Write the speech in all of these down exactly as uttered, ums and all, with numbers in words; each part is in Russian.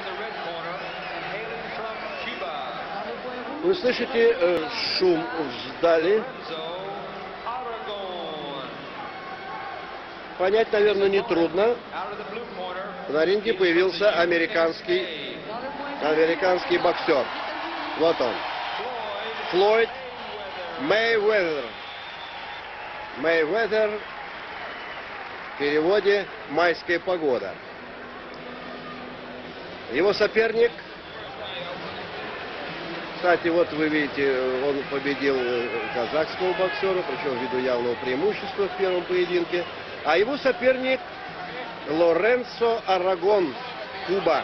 Вы слышите э, шум в зале? Понять, наверное, нетрудно. На ринге появился американский, американский боксер. Вот он. Флойд Мейвезер. Мейвезер в переводе «майская погода». Его соперник, кстати, вот вы видите, он победил казахского боксера, причем ввиду явного преимущества в первом поединке. А его соперник Лоренцо Арагон, Куба.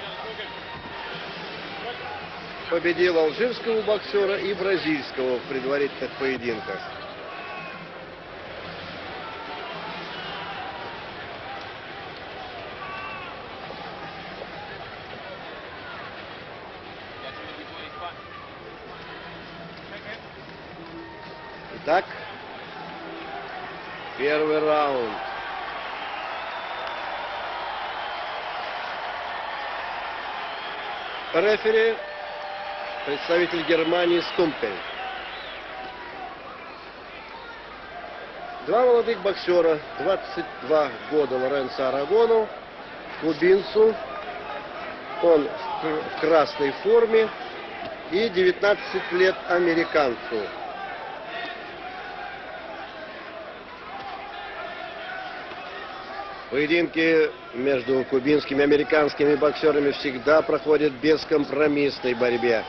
Победил алжирского боксера и бразильского в предварительных поединках. Итак, первый раунд. Рефери — представитель Германии Стумпель. Два молодых боксера, двадцать два года Лоренцо Арагону, кубинцу, он в красной форме, и девятнадцать лет американцу. Поединки между кубинскими и американскими боксерами всегда проходят в бескомпромиссной борьбе.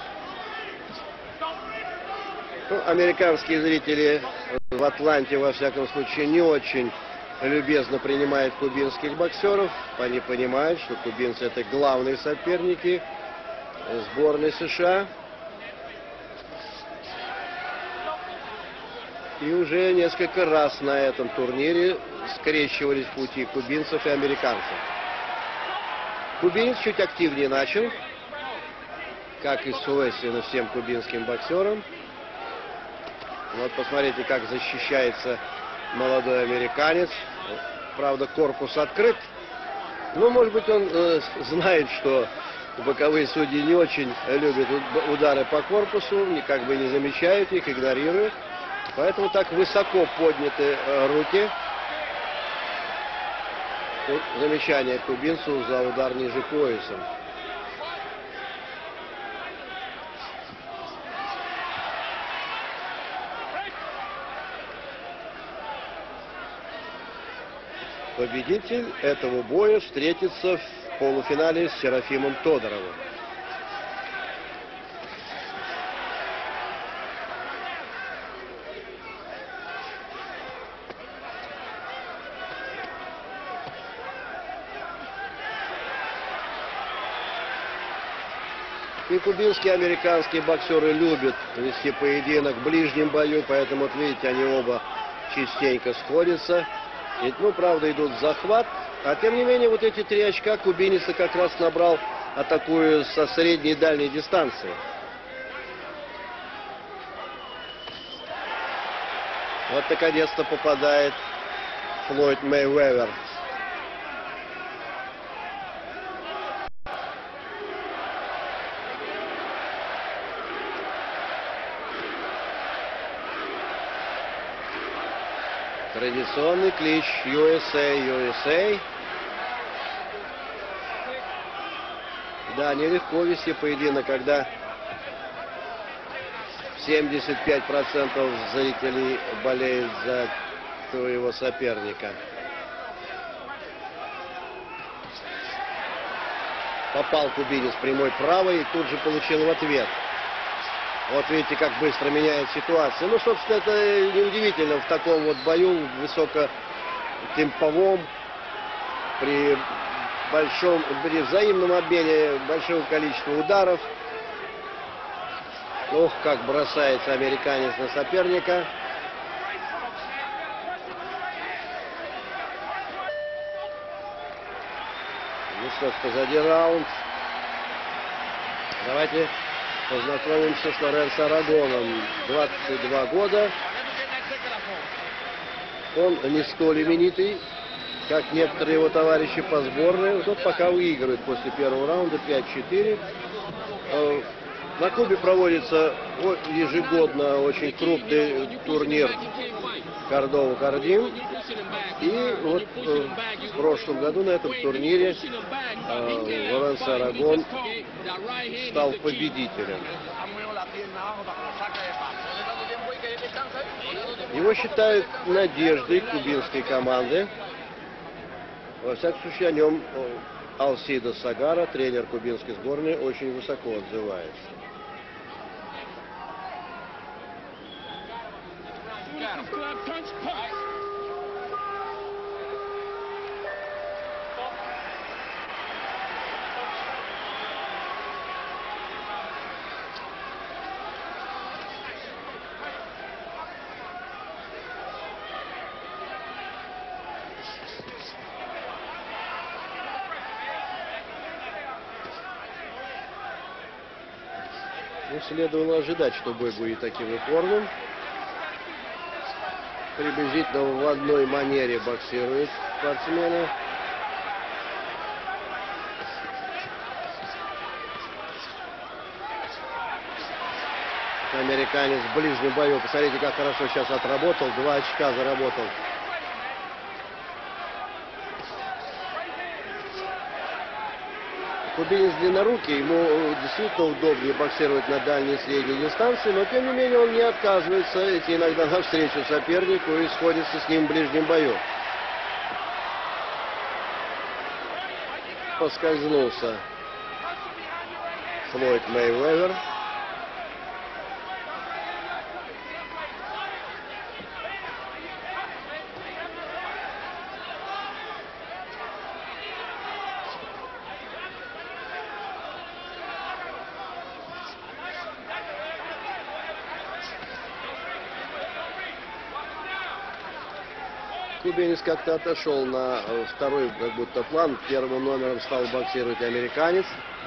Ну, американские зрители в Атланте, во всяком случае, не очень любезно принимают кубинских боксеров. Они понимают, что кубинцы — это главные соперники сборной США. И уже несколько раз на этом турнире скрещивались пути кубинцев и американцев. Кубинец чуть активнее начал, как и свойственно всем кубинским боксерам. Вот посмотрите, как защищается молодой американец. Правда, корпус открыт. Ну, может быть, он э, знает, что боковые судьи не очень любят удары по корпусу, никак бы не замечают их, игнорируют. Поэтому так высоко подняты руки. Вот замечание кубинцу за удар ниже пояса. Победитель этого боя встретится в полуфинале с Серафимом Тодоровым. И кубинские, и американские боксеры любят вести поединок в ближнем бою, поэтому, вот видите, они оба частенько сходятся. Ведь, ну, правда, идут в захват, а тем не менее, вот эти три очка кубинец как раз набрал, атакуя со средней и дальней дистанции. Вот наконец-то попадает Флойд Мейвезер. Традиционный клич ю эс эй, ю эс эй. Да, нелегко вести поединок, когда семьдесят пять процентов зрителей болеют за твоего соперника. Попал кубинец прямой правой и тут же получил в ответ. Вот видите, как быстро меняет ситуация. Ну, собственно, это неудивительно в таком вот бою, высокотемповом, при большом, при взаимном обмене большого количества ударов. Ох, как бросается американец на соперника. Ну что ж, позади раунд. Давайте познакомимся с Лоренцо Арагоном. двадцать два года. Он не столь именитый как некоторые его товарищи по сборной. Тот пока выигрывает после первого раунда пять-четыре. На Кубе проводится ежегодно очень крупный турнир Кордова-Кардим. И вот э, в прошлом году на этом турнире э, Лоренс Арагон стал победителем. Его считают надеждой кубинской команды. Во всяком случае, о нем Алсидо Сагара, тренер кубинской сборной, очень высоко отзывается. Ну, следовало ожидать, что бой будет таким упорным. Приблизительно в одной манере боксируют спортсмены. Американец в ближнем бою. Посмотрите, как хорошо сейчас отработал. Два очка заработал. Кубинец длиннорукий, ему действительно удобнее боксировать на дальней и средней дистанции, но тем не менее он не отказывается идти иногда навстречу сопернику и сходится с ним в ближнем бою. Поскользнулся Флойд Мейвезер. Кубинец как-то отошел на второй как будто план. Первым номером стал боксировать американец.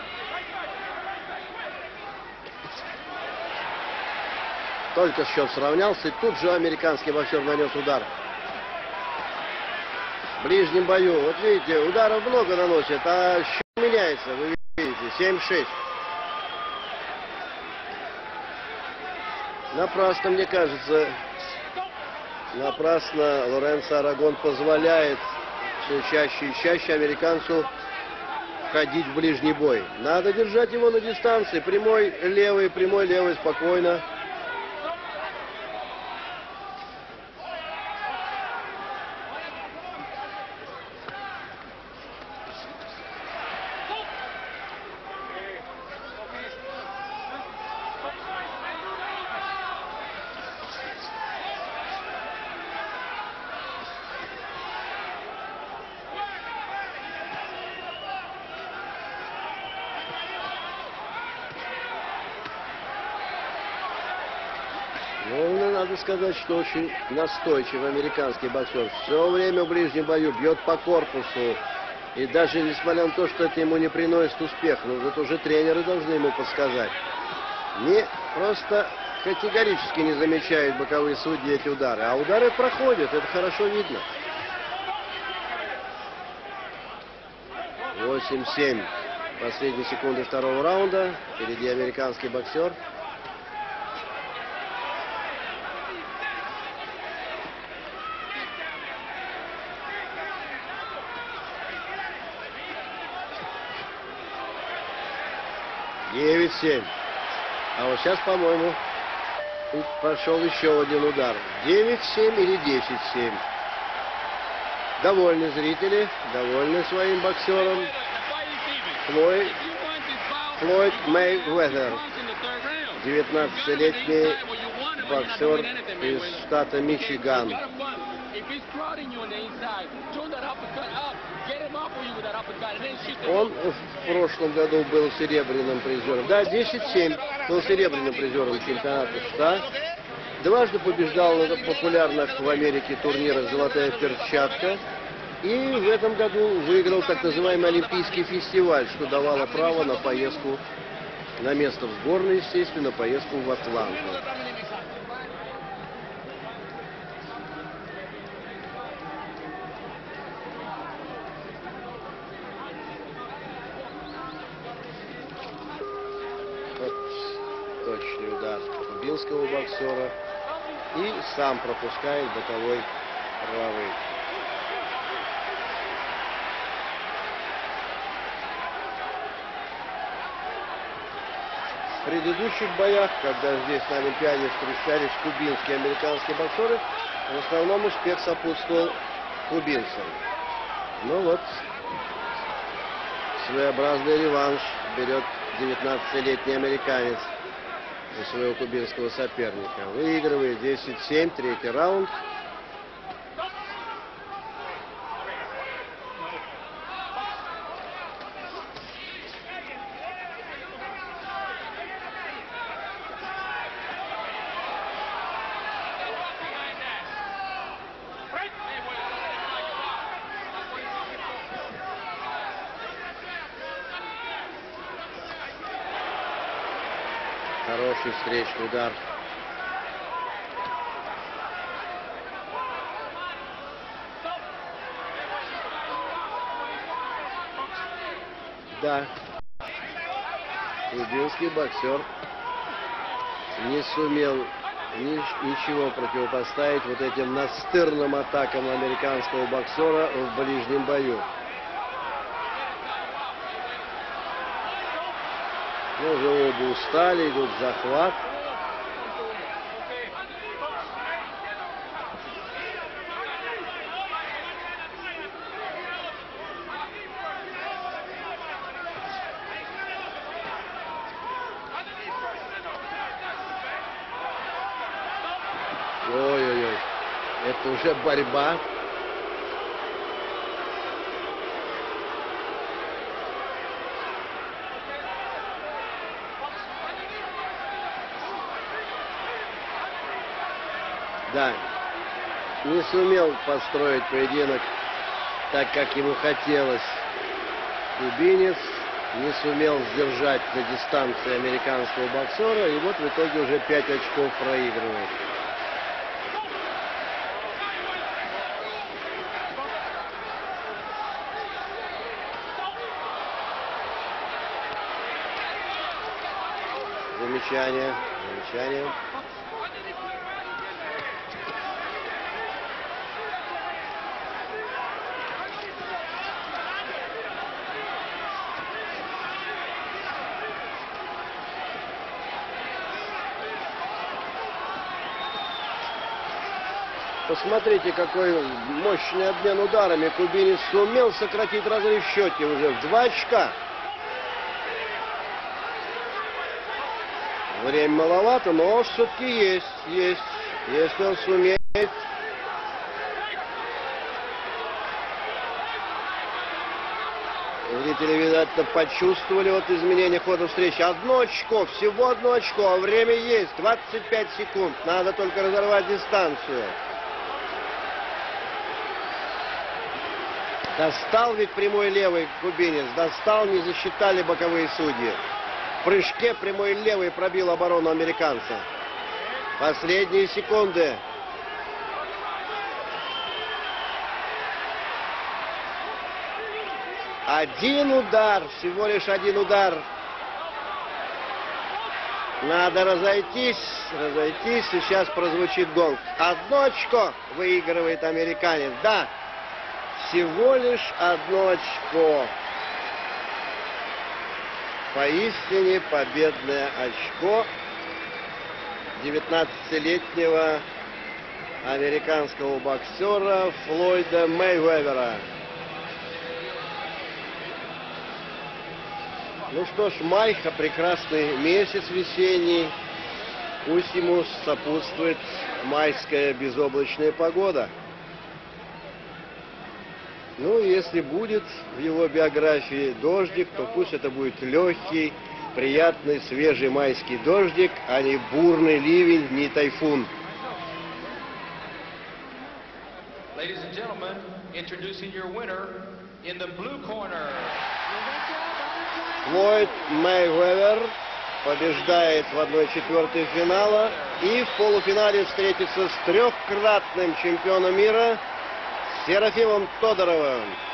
Только счет сравнялся, и тут же американский боксер нанес удар. В ближнем бою, вот видите, ударов много наносит, а счет меняется, вы видите, семь-шесть. Напрасно, мне кажется, напрасно Лоренс Арагон позволяет все чаще и чаще американцу ходить в ближний бой. Надо держать его на дистанции. Прямой левый, прямой левый, спокойно. Ну, надо сказать, что очень настойчивый американский боксер. Все время в ближнем бою бьет по корпусу. И даже несмотря на то, что это ему не приносит успех, ну, это уже тренеры должны ему подсказать. Не просто категорически не замечают боковые судьи эти удары. А удары проходят, это хорошо видно. восемь-семь. Последние секунды второго раунда. Впереди американский боксер. девять-семь. А вот сейчас, по-моему, пошел еще один удар. девять-семь или десять-семь. Довольны зрители, довольны своим боксером. Флойд, Флойд Мейвезер. девятнадцатилетний боксер из штата Мичиган. Он в прошлом году был серебряным призером. Да, десять-семь был серебряным призером чемпионата США. Дважды побеждал на популярных в Америке турнирах «Золотая перчатка». И в этом году выиграл так называемый Олимпийский фестиваль, что давало право на поездку, на место в сборной, естественно, поездку в Атланту. Точный удар кубинского боксера. И сам пропускает боковой правый. В предыдущих боях, когда здесь на Олимпиаде встречались кубинские и американские боксеры, в основном успех сопутствовал кубинцам. Ну вот, своеобразный реванш берет девятнадцатилетний американец у своего кубинского соперника. Выигрывает десять семь, третий раунд. Хороший встречный удар. Да. Кубинский боксер не сумел ни, ничего противопоставить вот этим настырным атакам американского боксера в ближнем бою. Но уже оба устали, идут в захват. Ой-ой-ой, это уже борьба. Да, не сумел построить поединок так, как ему хотелось кубинец, не сумел сдержать на дистанции американского боксера, и вот в итоге уже пять очков проигрывает. Замечание, замечание. Посмотрите, какой мощный обмен ударами. Кубинец сумел сократить разрыв в счете уже в два очка. Время маловато, но все-таки есть, есть. Если он сумеет. Зрители, видать, почувствовали вот изменение хода встречи. Одно очко, всего одно очко, а время есть. двадцать пять секунд. Надо только разорвать дистанцию. Достал ведь прямой левый кубинец. Достал, не засчитали боковые судьи. В прыжке прямой левый пробил оборону американца. Последние секунды. Один удар, всего лишь один удар. Надо разойтись, разойтись. Сейчас прозвучит гонг. Одно очко выигрывает американец. Да. Всего лишь одно очко. Поистине победное очко девятнадцатилетнего американского боксера Флойда Мейвезера. Ну что ж, май, прекрасный месяц весенний. Пусть ему сопутствует майская безоблачная погода. Ну, если будет в его биографии дождик, то пусть это будет легкий, приятный, свежий майский дождик, а не бурный ливень, не тайфун. Ladies and gentlemen, introducing your winner in the blue corner. Флойд Мейвезер побеждает в одной четвертой финала и в полуфинале встретится с трехкратным чемпионом мира Серафимом Тодоровым.